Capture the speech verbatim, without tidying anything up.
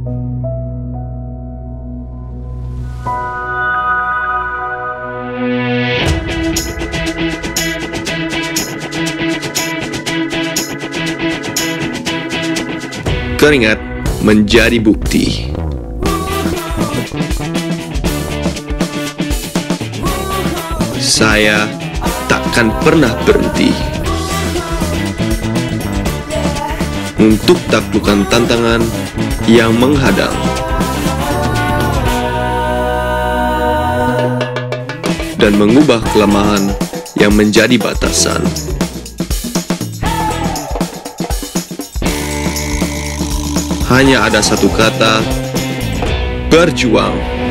Keringat menjadi bukti. Saya takkan pernah berhenti untuk taklukkan tantangan yang menghadang. Dan mengubah kelemahan yang menjadi batasan. Hanya ada satu kata: berjuang.